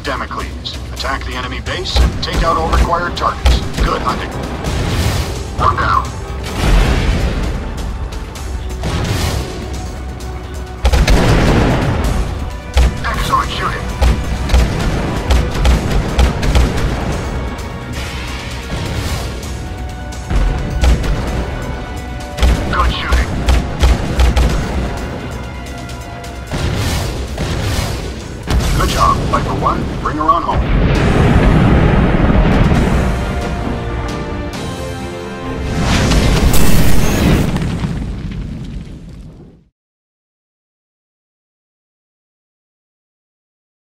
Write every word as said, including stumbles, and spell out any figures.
Damocles. Attack the enemy base and take out all required targets. Good hunting. One down. Excellent shooting. Good shooting. Good job. Viper one, bring her on home.